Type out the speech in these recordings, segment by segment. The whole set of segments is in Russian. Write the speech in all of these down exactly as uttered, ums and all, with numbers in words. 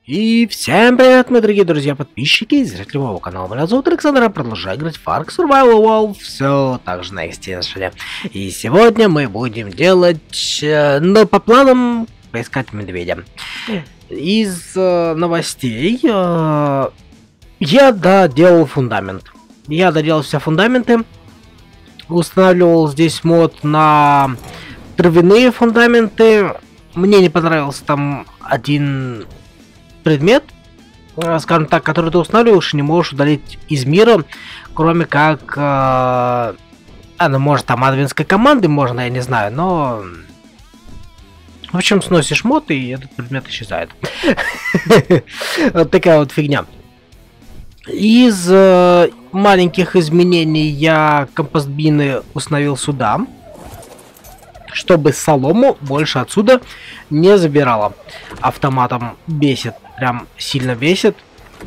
И всем привет, мои дорогие друзья, подписчики и зрители моего канала. Меня зовут Александр, я продолжаю играть в Ark Survival Evolved, все так же на экстеншене. И сегодня мы будем делать, э, ну, по планам, поискать медведя. Из э, новостей э, я доделал фундамент. Я доделал все фундаменты. Устанавливал здесь мод на травяные фундаменты. Мне не понравился там один предмет, скажем так, который ты устанавливаешь и не можешь удалить из мира, кроме как, э, а, ну, может, там админской команды можно, я не знаю, но... В общем, сносишь мод, и этот предмет исчезает. Вот такая вот фигня. Из э, маленьких изменений я компостбины установил сюда, чтобы солому больше отсюда не забирала. Автоматом бесит, прям сильно бесит.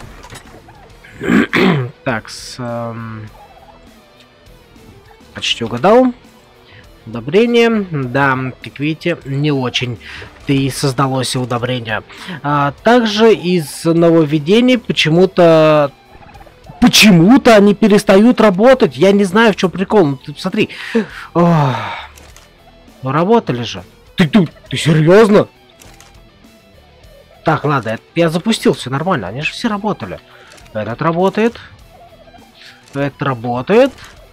Так, с, эм, почти угадал. Удобрение, да, как видите, не очень и создалось удобрение. А, также из нововведений почему-то почему-то они перестают работать. Я не знаю, в чем прикол. Ну, ты посмотри. Ох. Ну работали же. Ты, ты, ты серьезно? Так, ладно, я запустил, все нормально. Они же все работали. Этот работает. Это работает.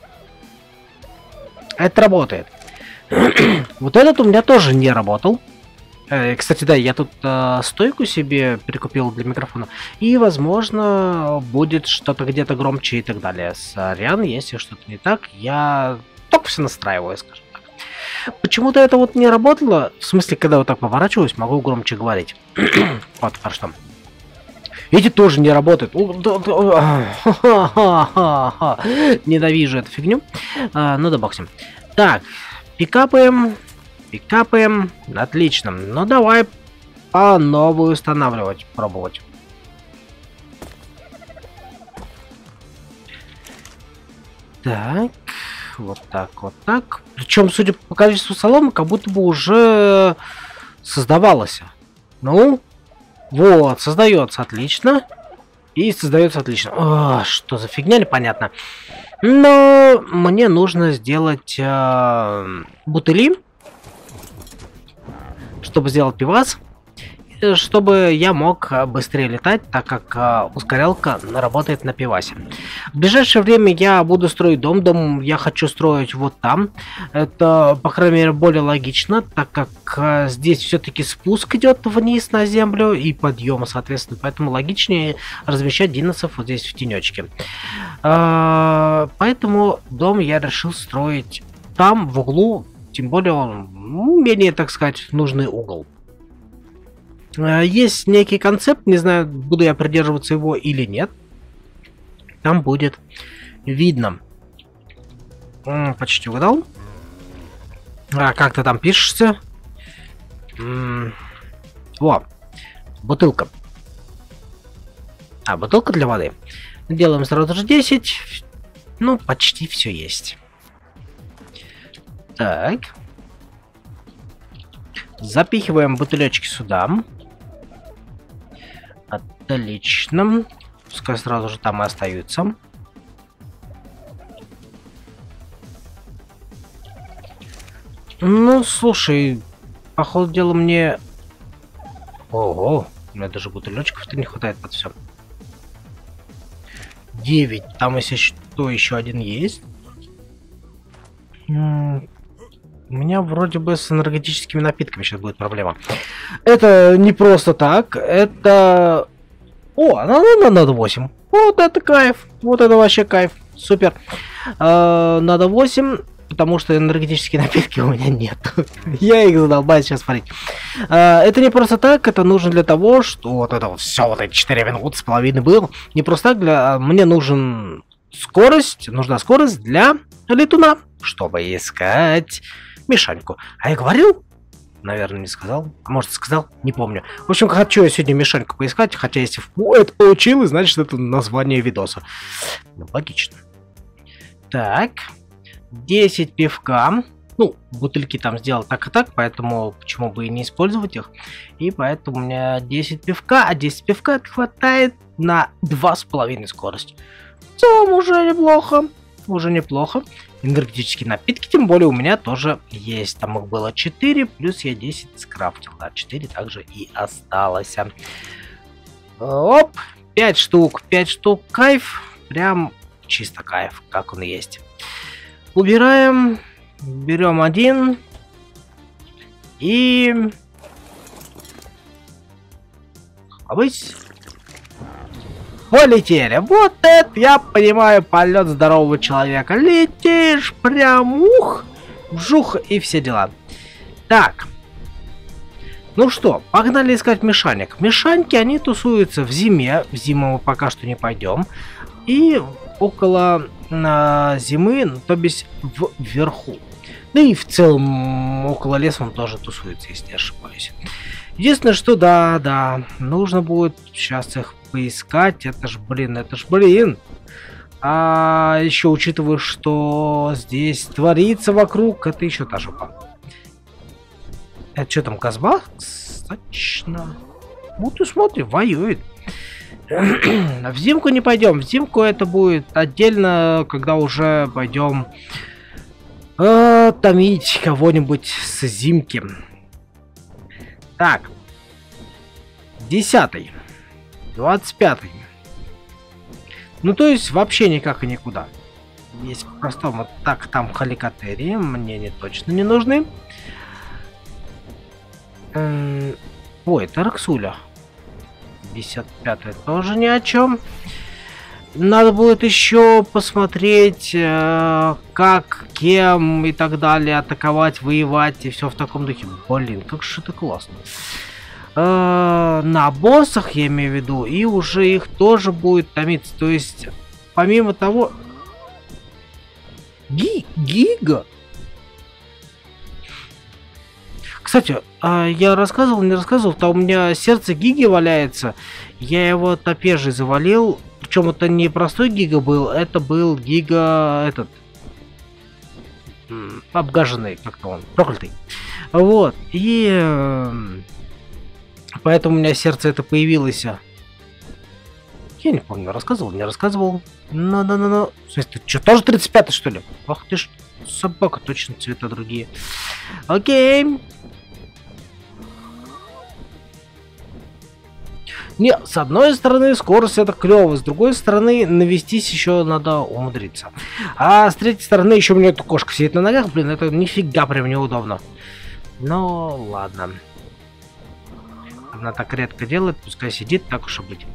Это работает. Вот этот у меня тоже не работал. Э, кстати, да, я тут э, стойку себе прикупил для микрофона. И, возможно, будет что-то где-то громче и так далее. Сорян, если что-то не так, я только все настраиваю, скажем. Почему-то это вот не работало. В смысле, когда вот так поворачиваюсь, могу громче говорить. Вот, хорошо. Эти тоже не работают. Ненавижу эту фигню. А, ну да бог с ним. Так, пикапаем. Пикапаем. Отлично. Ну давай по новой устанавливать. Пробовать. Так. Вот так, вот так. Причем, судя по количеству соломы, как будто бы уже создавалось. Ну, вот, создается отлично. И создается отлично. О, что за фигня, непонятно. Но мне нужно сделать э, бутыли, чтобы сделать пивас, чтобы я мог быстрее летать, так как э, ускорялка работает на пивасе. В ближайшее время я буду строить дом. Дом я хочу строить вот там. Это, по крайней мере, более логично, так как э, здесь все-таки спуск идет вниз на землю и подъем, соответственно. Поэтому логичнее размещать диносов вот здесь в тенечке. Э, поэтому дом я решил строить там, в углу. Тем более он, ну, менее, так сказать, нужный угол. Есть некий концепт, не знаю, буду я придерживаться его или нет. Там будет видно. М-м, почти угадал. А, как ты там пишешься? М-м, во, бутылка. А, бутылка для воды. Делаем сразу же десять. Ну, почти все есть. Так. Запихиваем бутылечки сюда. Отлично. Пускай сразу же там и остаются. Ну, слушай, по ходу дела мне... Ого, у меня даже бутылечков-то не хватает под все. девять. Там, если что, еще один есть. У меня вроде бы с энергетическими напитками сейчас будет проблема. Это не просто так. Это... О, надо, надо восемь. Вот это кайф. Вот это вообще кайф. Супер. Э, надо восемь, потому что энергетические напитки у меня нет. Я их задолбаюсь сейчас смотреть. Э, это не просто так. Это нужно для того, что... Вот это вот все, вот эти четыре минуты с половиной было. Не просто так. Для... Мне нужен скорость. Нужна скорость для летуна, чтобы искать... Мишаньку. А я говорил? Наверное, не сказал. А может, сказал? Не помню. В общем, хочу я сегодня Мишаньку поискать. Хотя, если это получилось, значит, это название видоса. Ну, логично. Так. десять пивка. Ну, бутыльки там сделал так и так, поэтому почему бы и не использовать их. И поэтому у меня десять пивка, а десять пивка хватает на два с половиной скорость. В целом уже неплохо, уже неплохо. Энергетические напитки, тем более у меня тоже есть. Там их было четыре, плюс я десять скрафтил. Да, четыре также и осталось. Оп, пять штук, пять штук, кайф. Прям чисто кайф, как он есть. Убираем, берем один и... Обысь. Полетели. Вот это я понимаю полет здорового человека. Летишь прям, ух, вжух и все дела. Так. Ну что, погнали искать мешаник. Мешаньки, они тусуются в зиме. В зиму мы пока что не пойдем. И около э, зимы, то бишь вверху. Да и в целом около леса он тоже тусуется, если не ошибаюсь. Единственное, что да, да, нужно будет сейчас их поискать. Это ж, блин, это ж, блин. А еще учитывая, что здесь творится вокруг, это еще та жопа. Это что там, Казбах? Достаточно. Вот и смотри, воюет. В зимку не пойдем. В зимку это будет отдельно, когда уже пойдем э, томить кого-нибудь с зимки. Так. Десятый. Двадцать пятый. Ну, то есть, вообще никак и никуда. Есть по-простому. Так, там халикатерии. Мне не точно не нужны. Эм... Ой, это Роксуля. пятьдесят пятый тоже ни о чем. Надо будет еще посмотреть, э, как, кем и так далее атаковать, воевать и все в таком духе. Блин, как же это классно. Э, на боссах, я имею в виду, и уже их тоже будет томиться. То есть, помимо того... Ги Гига? Кстати, я рассказывал, не рассказывал, там у меня сердце Гиги валяется. Я его топежей завалил. Причем это не простой Гига был, это был Гига этот... обгаженный, как-то он, проклятый. Вот, и... Поэтому у меня сердце это появилось. Я не помню, рассказывал, не рассказывал. Ну-ну-ну-ну. В смысле, ты что, тоже тридцать пятый, что ли? Ах ты ж, собака, точно цвета другие. Окей. Не, с одной стороны, скорость это клево, с другой стороны, навестись еще надо умудриться. А с третьей стороны, еще у меня эта кошка сидит на ногах, блин, это нифига прям неудобно. Ну, ладно. Она так редко делает, пускай сидит, так уж и быть.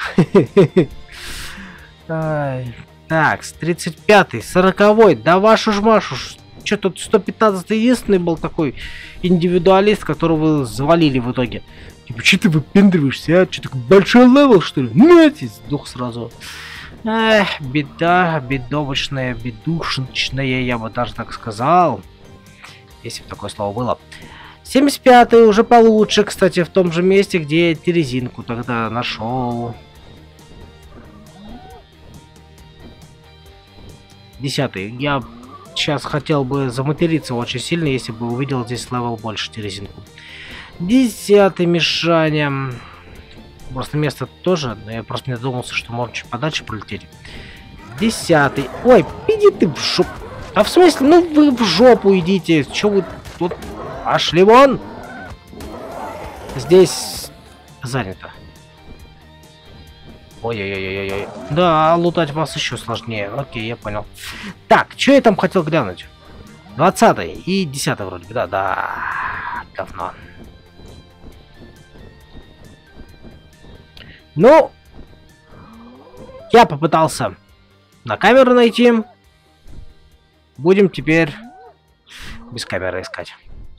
Так, с тридцать пятый, сороковой, да вашу ж машу, что тут сто пятнадцатый единственный был такой индивидуалист, которого завалили в итоге. Типа, что ты выпендриваешься, а? Что, такой большой левел, что ли? Нате, сдох сразу. Эх, беда, бедовочная, бедушечная, я бы даже так сказал. Если бы такое слово было. семьдесят пятый уже получше, кстати, в том же месте, где я терезинку тогда нашел. Десятый. Я сейчас хотел бы заматериться очень сильно, если бы увидел здесь левел больше терезинку. Десятый, Мишаня. Просто место тоже, но я просто не задумался, что можно чуть подальше пролететь. Десятый. Ой, иди ты в жопу. А в смысле, ну вы в жопу идите. Че вы тут? Пошли вон. Здесь занято. Ой-ой-ой-ой-ой. Да, лутать вас еще сложнее. Окей, я понял. Так, что я там хотел глянуть? двадцатый и десятый вроде бы. Да-да. Говно. Ну, я попытался на камеру найти. Будем теперь без камеры искать.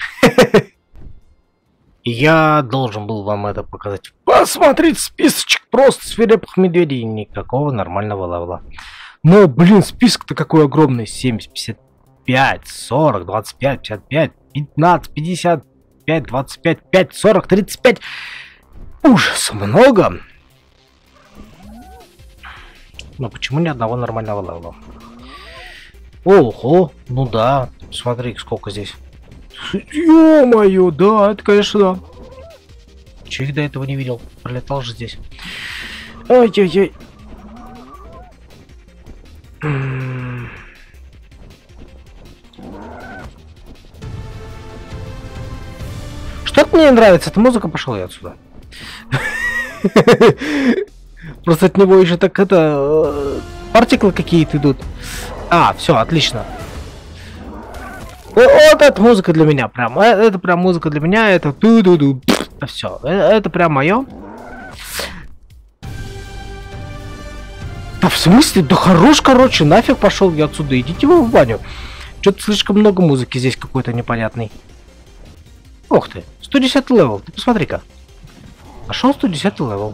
Я должен был вам это показать. Посмотрите списочек просто свирепых медведей. Никакого нормального левела. Но, блин, список-то какой огромный. семьдесят, пятьдесят пять, сорок, двадцать пять, пятьдесят пять, пятнадцать, пятьдесят пять, двадцать пять, пять, сорок, тридцать пять. Ужас, много. Но почему ни одного нормального левела? Ого, ну да. Смотри, сколько здесь. Ё-моё, да, это, конечно, да. Чё я до этого не видел? Пролетал же здесь. Ай-яй-яй. Что-то мне не нравится, эта музыка, пошел я отсюда. Просто от него еще так это... Партиклы какие-то идут. А, все, отлично. Вот эта музыка для меня прям. Это прям музыка для меня. Это ту-ду-ду. Все, это прям мое. Да в смысле? Да хорош, короче, нафиг пошел я отсюда. Идите вы в баню. Что-то слишком много музыки здесь какой-то непонятный. Ух ты, сто десятый левел. Ты посмотри-ка. Пошел сто десятый левел.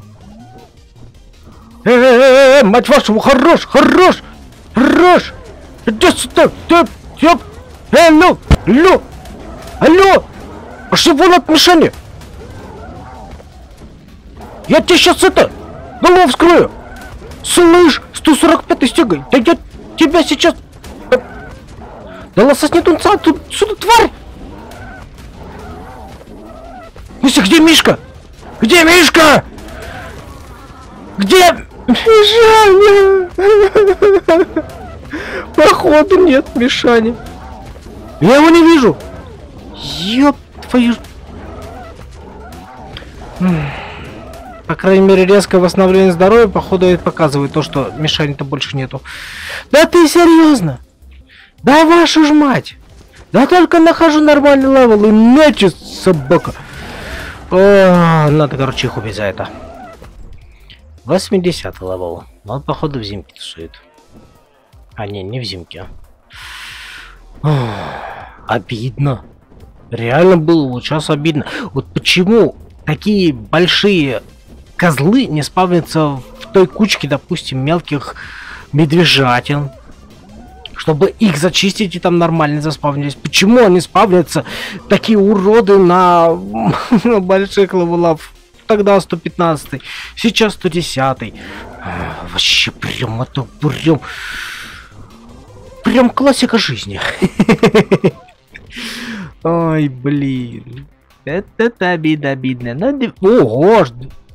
Э-э-э, мать вашу, хорош, хорош, хорош. Иди сюда, ты, ёп. Э, алло, алло, алло. Пошли вон от мишени. Я тебе сейчас это, голову вскрою. Слышь, сто сорок пятый стегай. Да я тебя сейчас... Да лососни тунца, тут сюда, тварь. Миша, где Мишка? Где Мишка? Где Мишаня? Походу нет Мишани. Я его не вижу. Ёб твою... По крайней мере, резкое восстановление здоровья, походу, это показывает то, что Мишани-то больше нету. Да ты серьезно? Да вашу ж мать! Да только нахожу нормальный левел и ночи, собака. О, надо, короче, их убить за это. восьмидесятый левел. Он, походу, в зимке тусует. А, не, не в зимке. О, обидно. Реально было вот сейчас обидно. Вот почему такие большие козлы не спавнятся в той кучке, допустим, мелких медвежатин, чтобы их зачистить и там нормально заспавнились. Почему они спавнятся, такие уроды, на, на больших левелах? Тогда сто пятнадцатый, сейчас сто десятый. Вообще прям это прям... Прям классика жизни. Ой, блин. Это обида обидная. Надо... Ого!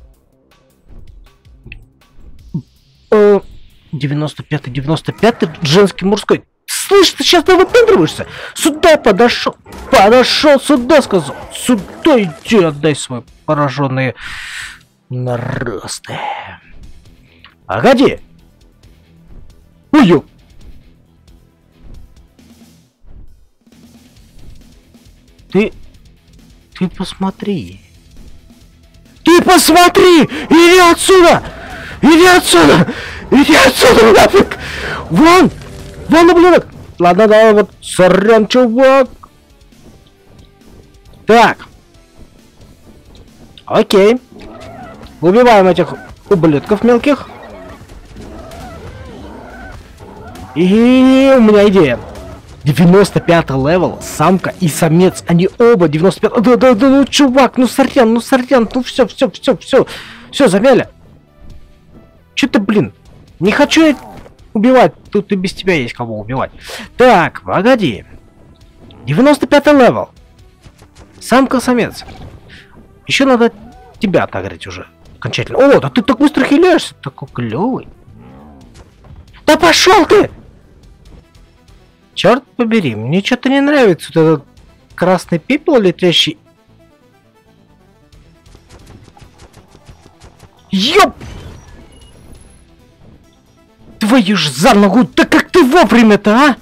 девяносто пятый, девяносто пятый, женский, мужской. Слышь, ты сейчас ты выпендриваешься? Сюда подошел. Подошел сюда, сказал. Сюда иди, отдай свои пораженные наросты. Погоди. Ой, ты... Ты посмотри. Ты посмотри! Иди отсюда! Иди отсюда! Иди отсюда, нафиг! Вон! Вон, ублюдок! Ладно, давай, вот, сорян, чувак! Так. Окей. Убиваем этих ублюдков мелких. И у меня идея. девяносто пятый левел, самка и самец, они оба девяносто пятый. Да, да, да, ну чувак, ну сорян, ну сорян, ну все, все, все, все, все, замяли. Че ты, блин, не хочу я убивать, тут и без тебя есть кого убивать. Так, погоди. девяносто пятый левел. Самка-самец. Еще надо тебя отогреть уже окончательно. О, да ты так быстро хиляешься, такой клевый. Да пошел ты! Черт побери, мне что-то не нравится вот этот красный пепел летящий. Ёп! Твою ж за ногу, да как ты вовремя-то,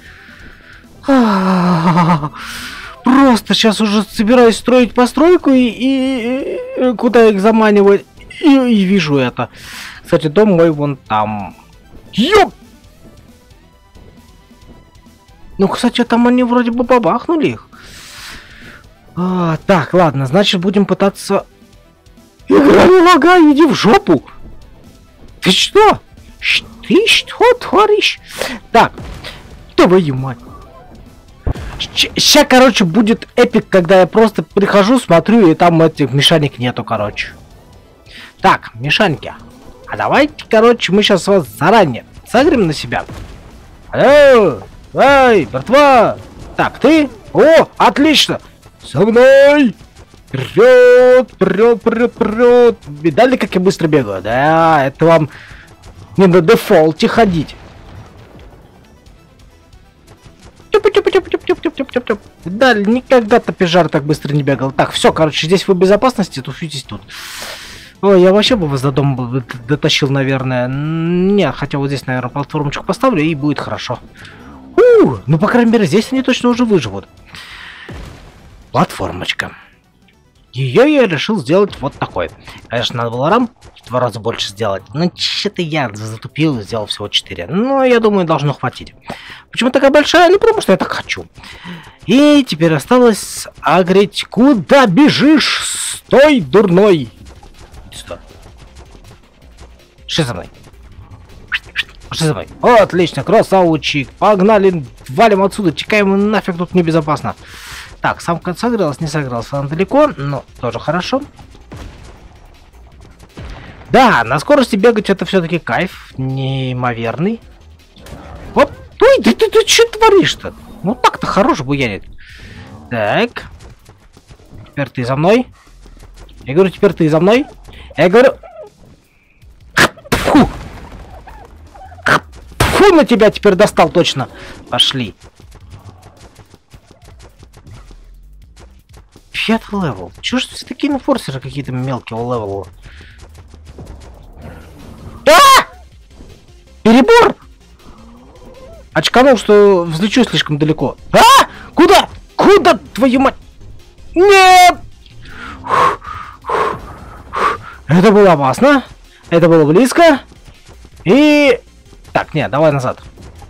а? Просто сейчас уже собираюсь строить постройку и, и, и куда их заманивать, и, и вижу это. Кстати, дом мой вон там. Ёп! Ну, кстати, там они вроде бы побахнули их. А, так, ладно, значит, будем пытаться... Игра не лагай, иди в жопу! Ты что? Ты что творишь? Так, твою мать. Сейчас, короче, будет эпик, когда я просто прихожу, смотрю, и там этих мешаник нету, короче. Так, мешанки. А давайте, короче, мы сейчас вас заранее согрем на себя. Алло! Эй, братва! Так, ты? О, отлично! Со мной! Вперед, вперед, вперед, вперед! Видали, как я быстро бегаю? Да, это вам не на дефолте ходить. Тюп-тюп-тюп-тюп-тюп-тюп-тюп-тюп. Да, никогда-то пижар так быстро не бегал. Так, все, короче, здесь вы в безопасности, тусуйтесь тут. Ой, я вообще бы вас до дома бы дотащил, наверное. Нет, хотя вот здесь, наверное, платформочку поставлю, и будет хорошо. У, ну, по крайней мере, здесь они точно уже выживут. Платформочка. Ее я решил сделать вот такой. Конечно, надо было рам в два раза больше сделать. Но что-то я затупил и сделал всего четыре. Но я думаю, должно хватить. Почему такая большая? Ну, потому что я так хочу. И теперь осталось агрить. Куда бежишь? Стой, дурной! Сюда. Что за мной? Что за мной? О, отлично, красавчик. Погнали, валим отсюда. Текаем нафиг, тут небезопасно. Так, сам согрелся, не согрелся, он далеко, но тоже хорошо. Да, на скорости бегать это все-таки кайф неимоверный. Вот, ой, ты, ты, ты что творишь-то? Ну так-то хорош буянит. Так. Теперь ты за мной. Я говорю, теперь ты за мной. Я говорю... Фу! Фу, на тебя теперь достал точно. Пошли. Пятый левел. Чё ж все такие форсеры какие-то мелкого левела? А! Перебор! Очканул, что взлечу слишком далеко. А! Куда? Куда, твою мать? Нет! Это было опасно. Это было близко. И... Так, нет, давай назад.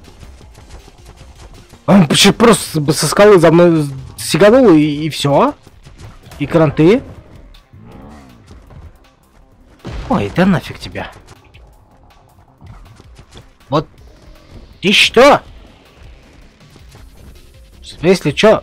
Он просто со скалы за мной сиганул, и, и все. И кранты. Ой, да нафиг тебя. Вот. И что? Если что?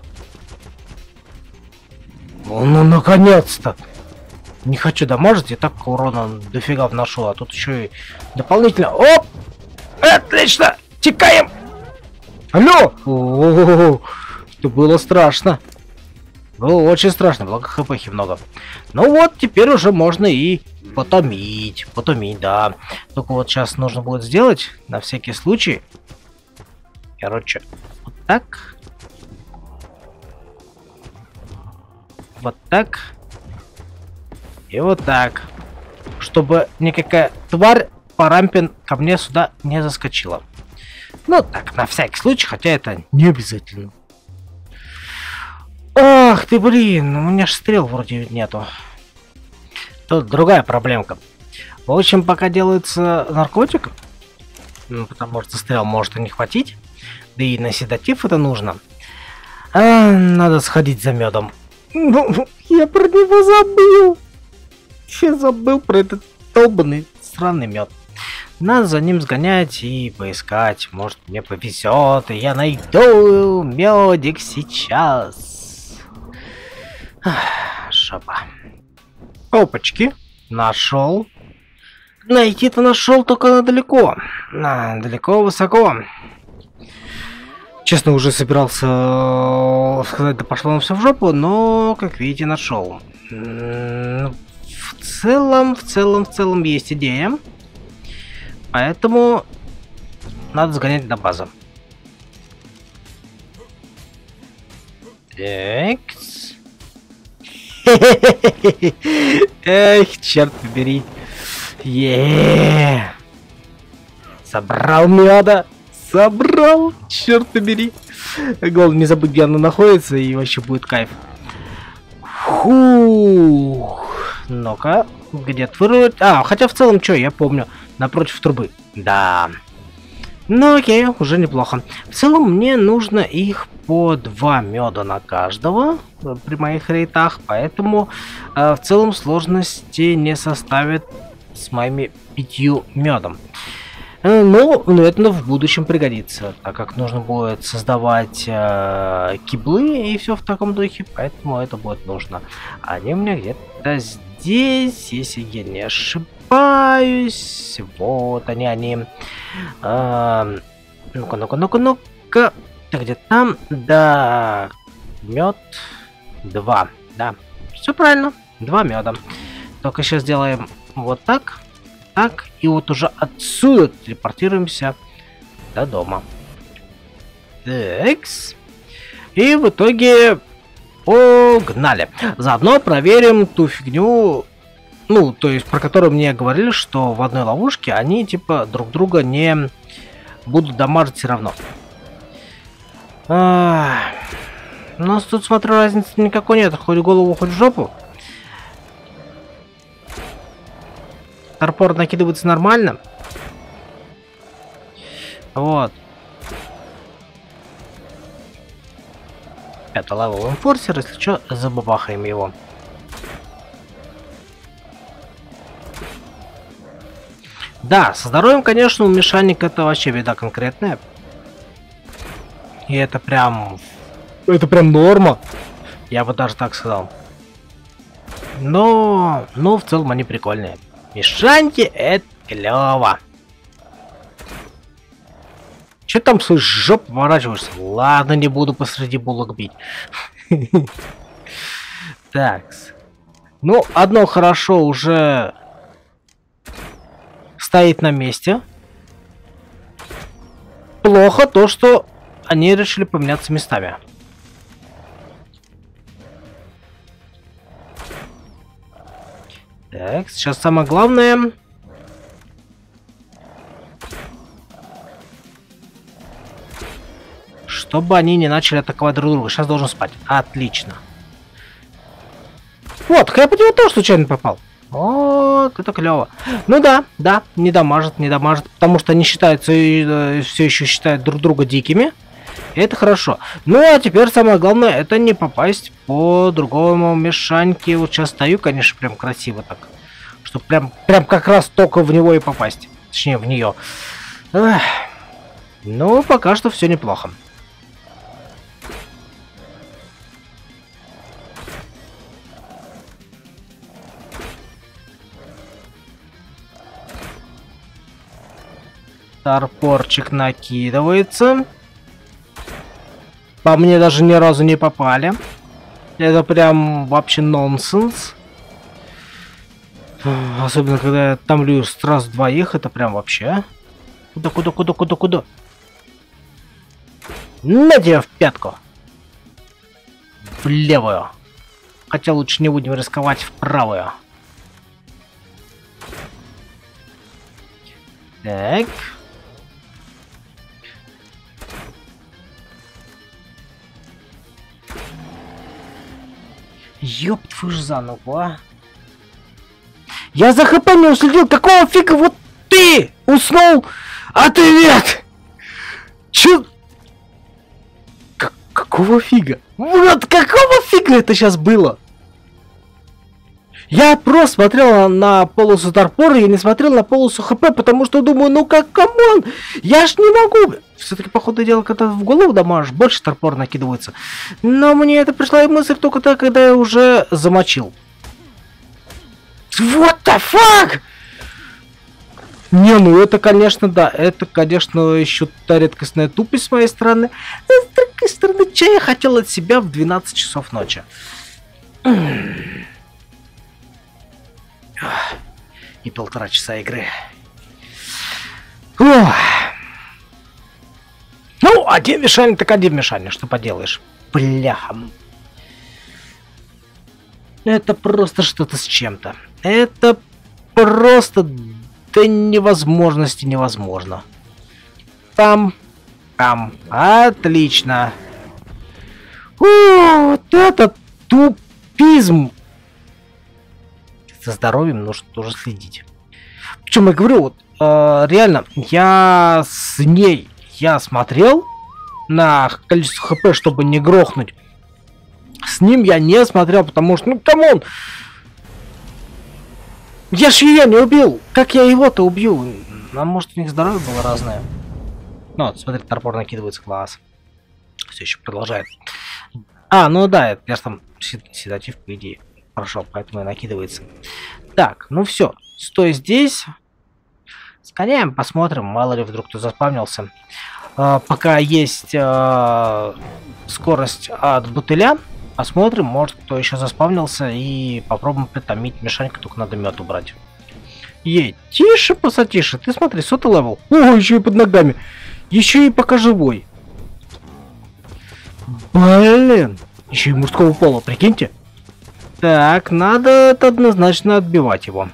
Ну, ну наконец-то. Не хочу дамажить, я так урона дофига вношу, а тут еще и дополнительно. Оп! Отлично! Текаем! Алло! О-о-о-о! Это было страшно. Было очень страшно, благо хпхи много. Ну вот, теперь уже можно и потомить. Потомить, да. Только вот сейчас нужно будет сделать, на всякий случай. Короче, вот так. Вот так. И вот так. Чтобы никакая тварь по рампе ко мне сюда не заскочила. Ну так, на всякий случай, хотя это не обязательно. Ах ты, блин, у меня ж стрел вроде нету. Тут другая проблемка. В общем, пока делается наркотик, ну, потому что стрел может и не хватить, да и на седатив это нужно. А, надо сходить за медом. Ну, я про него забыл. Я забыл про этот долбанный сраный мед. Надо за ним сгонять и поискать. Может, мне повезет, и я найду медик сейчас. Шапа. Опачки. Нашел. Найти-то нашел, только далеко. А, далеко, высоко. Честно, уже собирался сказать, да пошло нам все в жопу, но, как видите, нашел. В целом, в целом, в целом есть идея. Поэтому надо сгонять до базы. Так. Эх, черт побери. Еее. Собрал меда. Собрал, черт побери. Главное не забыть, где она находится, и вообще будет кайф. Фух. Ну-ка, где твыруть? А, хотя в целом, что, я помню. Напротив трубы. Да. Ну окей, уже неплохо. В целом мне нужно их по два меда на каждого при моих рейтах, поэтому э, в целом сложности не составит с моими пятью медом. Э, но, но это в будущем пригодится, так как нужно будет создавать э, киблы и все в таком духе, поэтому это будет нужно. Они у меня где-то здесь, если я не ошибаюсь. Вот они, они. А, ну-ка, ну-ка, ну-ка, ну-ка. Так, где там? Да. Мед. Два. Да. Все правильно. Два меда. Только сейчас сделаем вот так. Так. И вот уже отсюда телепортируемся до дома. Такс. И в итоге погнали. Заодно проверим ту фигню, ну, то есть, про которую мне говорили, что в одной ловушке они, типа, друг друга не будут дамажить все равно. А, у нас тут, смотрю, разницы никакой нет. Хоть в голову, хоть в жопу. Торпор накидывается нормально. Вот. Это левел энфорсер, если что, забабахаем его. Да, со здоровьем, конечно, у мешанника это вообще беда конкретная. И это прям... Это прям норма. Я бы даже так сказал. Но... Но в целом они прикольные. Мешаньки это клево. Че там свою жопу поворачиваешься? Ладно, не буду посреди булок бить. Такс. Ну, одно хорошо уже стоит на месте. Плохо то, что они решили поменяться местами. Так, сейчас самое главное... Чтобы они не начали атаковать друг друга. Сейчас должен спать. Отлично. Вот, я по нему тоже случайно попал. Вот, это клево. Ну да, да, не дамажит, не дамажит. Потому что они считаются, э, все еще считают друг друга дикими. И это хорошо. Ну а теперь самое главное, это не попасть по другому мешаньке. Вот сейчас стою, конечно, прям красиво так. Чтобы прям, прям как раз только в него и попасть. Точнее, в нее. Эх. Ну, пока что все неплохо. Торпорчик накидывается. По мне даже ни разу не попали. Это прям вообще нонсенс. Особенно когда я томлю сразу двоих, это прям вообще. Куда, куда, куда, куда, куда? На тебя в пятку. В левую. Хотя лучше не будем рисковать, в правую. Так. Ёб твою ж за ногу, а. Я за хп не уследил, какого фига вот ты уснул, а ты нет? Чё? К какого фига? Вот какого фига это сейчас было? Я просто смотрел на полосу торпора, я не смотрел на полосу хп, потому что думаю, ну как, камон, я ж не могу. Все-таки, походу дела, когда в голову дамажишь, больше торпор накидывается. Но мне это пришла и мысль только тогда, когда я уже замочил. What the fuck? Не, ну это, конечно, да, это, конечно, еще та редкостная тупость с моей стороны. С другой стороны, че я хотел от себя в двенадцать часов ночи? И полтора часа игры. Ох. Ну, один мешальник, так один мешальник, что поделаешь. Бляха. Это просто что-то с чем-то. Это просто до невозможности невозможно. Там, там, отлично. У, вот это тупизм. За здоровьем нужно тоже следить. Причем я говорю, вот, э, реально, я с ней, я смотрел на количество хп, чтобы не грохнуть. С ним я не смотрел, потому что, ну, камон! Я ж ее не убил! Как я его-то убью? А может, у них здоровье было разное? Ну, вот, смотри, торпор накидывается, класс. Все еще продолжает. А, ну да, я же там седатив, по идее, прошел, поэтому и накидывается. Так, ну все, стой здесь. Сгоняем, посмотрим, мало ли вдруг кто заспавнился. э, пока есть э, скорость от бутыля, посмотрим, может кто еще заспавнился, и попробуем притомить Мишанька, только надо мед убрать. Ей, тише, посатише, ты смотри, сотый левел. О, еще и под ногами. Еще и пока живой. Блин. Еще и мужского пола, прикиньте. Так, надо это однозначно отбивать его.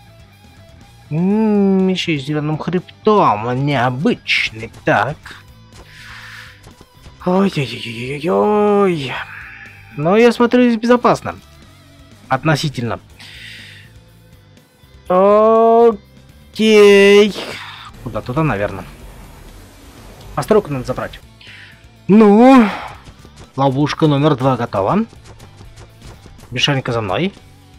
М-м, еще и с зеленым хребтом, он необычный. Так. Ой-ой-ой-ой-ой. Но я смотрю, здесь безопасно. Относительно. Окей. Куда туда, наверное. Постройку надо забрать. Ну, ловушка номер два готова. Мишанька за мной.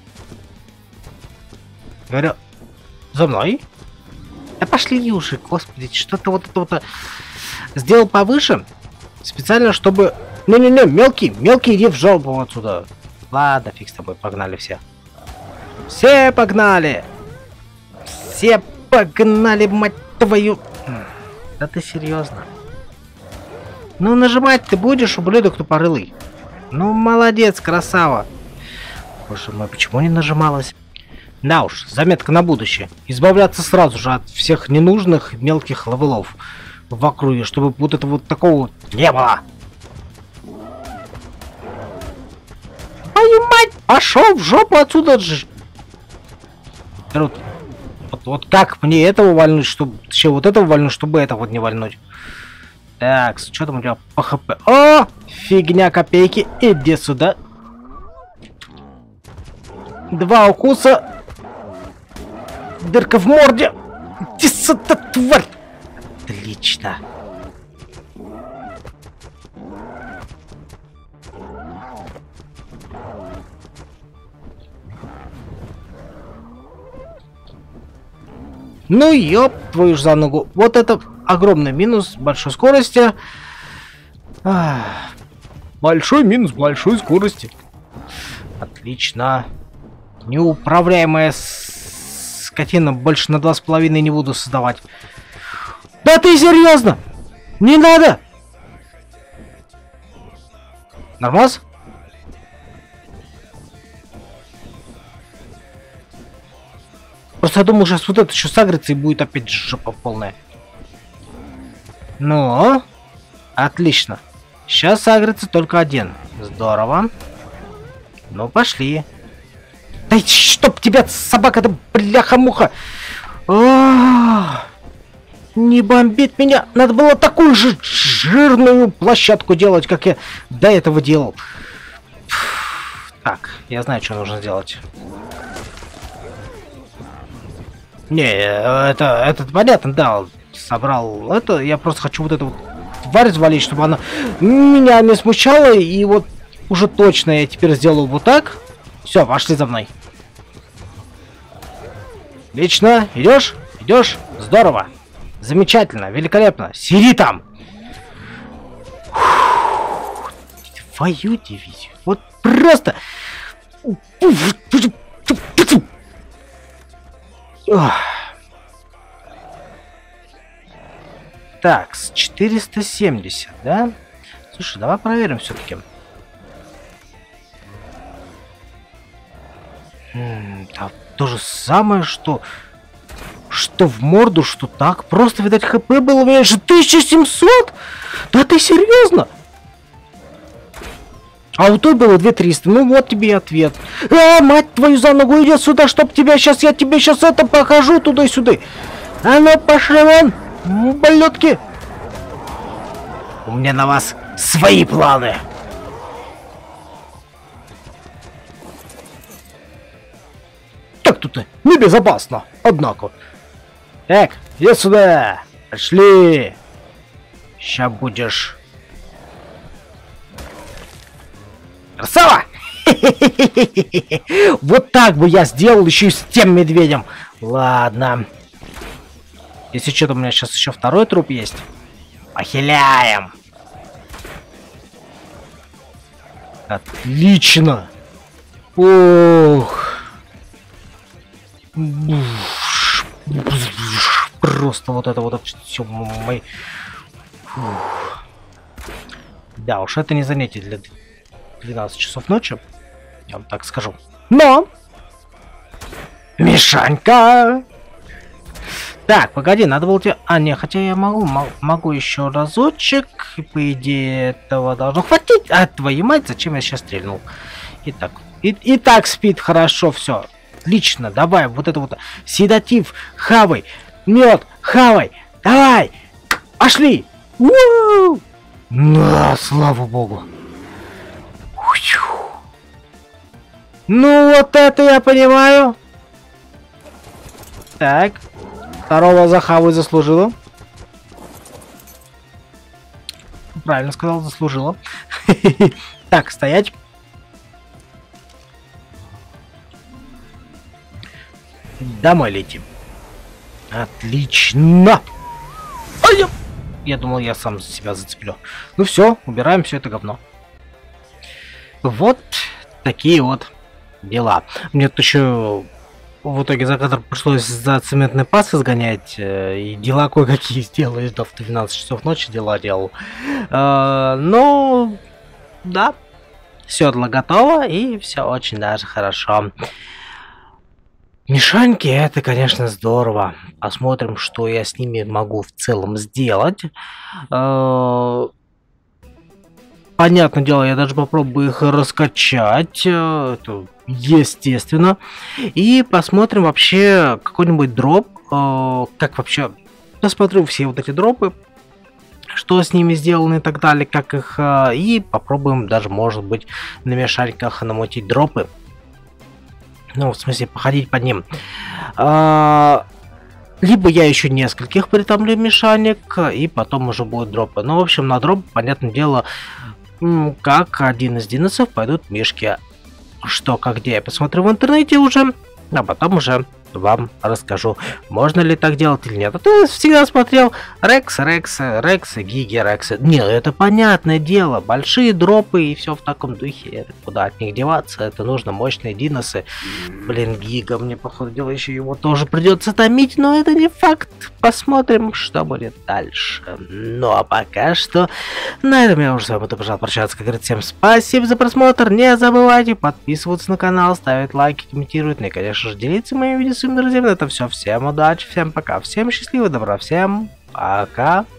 Говорю, за мной. Да пошли уже, господи, что-то вот это вот сделал повыше. Специально, чтобы... Не-не-не, мелкий, мелкий, иди в жопу отсюда. Ладно, фиг с тобой, погнали все. Все погнали. Все погнали, мать твою. Да ты серьезно? Ну нажимать ты будешь, ублюдок тупорылый. Ну молодец, красава. Боже мой, почему не нажималась? Да уж, заметка на будущее. Избавляться сразу же от всех ненужных мелких левелов в округе, чтобы вот это вот такого не было. Твою мать, пошел в жопу отсюда же. Вот, вот, вот как мне этого вальнуть, чтобы... Еще вот этого вальнуть, чтобы этого вот не вальнуть. Так, что там у тебя по хп? О, фигня копейки, иди сюда. Два укуса. Дырка в морде. Иди сюда, тварь. Отлично. Ну ёб твою ж за ногу. Вот это огромный минус большой скорости. Ах. Большой минус большой скорости. Отлично. Неуправляемая скотина больше на два с половиной не буду создавать. Да ты серьезно? Не надо. Нормас? Просто я думал, сейчас вот это еще сагрится и будет опять жопа полная. Ну, отлично. Сейчас сагрится только один. Здорово. Ну, пошли. Да чтоб тебя, собака-то, бляха-муха. Не бомбит меня. Надо было такую же жирную площадку делать, как я до этого делал. Так, я знаю, что нужно сделать. Не, это, это понятно, да, собрал это. Я просто хочу вот эту вот тварь завалить, чтобы она меня не смущала. И вот уже точно я теперь сделаю вот так. Все, пошли за мной. Отлично, идешь? Идешь? Здорово. Замечательно, великолепно. Сиди там. Фух, твою дивизию. Вот просто... Так, с четыреста семьдесят, да? Слушай, давай проверим все-таки. Да, то же самое, что... Что в морду, что так. Просто, видать, хп было меньше. тысяча семьсот? Да ты серьезно? А у той было две тысячи триста. Ну вот тебе и ответ. А, мать твою за ногу, иди сюда, чтоб тебя сейчас, я тебе сейчас это покажу туда и сюда. А ну пошли вон, ублюдки. У меня на вас свои планы. Так тут небезопасно, однако. Так, иди сюда. Пошли. Ща будешь... Красава! Вот так бы я сделал еще и с тем медведем. Ладно. Если что-то у меня сейчас еще второй труп есть. Похиляем. Отлично. Ох. Просто вот это вот все мои... Ух. Да уж, это не занятие для двенадцати часов ночи, я вам так скажу. Но! Мишанька! Так, погоди, надо было тебе... А, не, хотя я могу, могу еще разочек. И по идее этого должно хватить. А, твою мать, зачем я сейчас стрельнул? Итак, и, и так спит хорошо, все. Отлично, давай, вот это вот. Седатив, хавай. Мед, хавай. Давай. Пошли. У-у-у! На, слава богу. Ну, вот это я понимаю. Так. Второго захаву заслужила. Правильно сказал, заслужила. Так, стоять. Домой летим. Отлично. Ай, я... я думал, я сам за себя зацеплю. Ну все, убираем все это говно. Вот такие вот дела. Мне тут еще в итоге за кадр пришлось за цементной пастой сгонять. Э, и дела кое-какие сделал. Да, в двенадцать часов ночи дела делал. Э, ну, да. Седло готово, и все очень даже хорошо. Мишаньки, это, конечно, здорово. Посмотрим, что я с ними могу в целом сделать. Э, понятное дело, я даже попробую их раскачать. Это естественно. И посмотрим вообще какой-нибудь дроп. Э, как вообще... Посмотрю все вот эти дропы. Что с ними сделано и так далее. Как их... Э, и попробуем даже, может быть, на мешальках намутить дропы. Ну, в смысле, походить по ним. Э, либо я еще нескольких притомлю мешаник. И потом уже будут дропы. Ну, в общем, на дроп, понятное дело, как один из диносов пойдут мишки. Что, как, где, я посмотрю в интернете уже, а потом уже вам расскажу, можно ли так делать или нет. А ты всегда смотрел Рекс, Рекс, Рекс, Гиги, Рекс. Не, это понятное дело, большие дропы и все в таком духе. Куда от них деваться? Это нужно мощные диносы. Блин, Гига, мне походу дела еще его тоже придется томить, но это не факт. Посмотрим, что будет дальше. Ну а пока что на этом я уже с вами буду, пожалуй, прощаться. Как говорится, всем спасибо за просмотр. Не забывайте подписываться на канал, ставить лайки, комментировать, ну и, конечно же, делиться моими видео с своими друзьями. Это все. Всем удачи, всем пока, всем счастливо, добра, всем пока.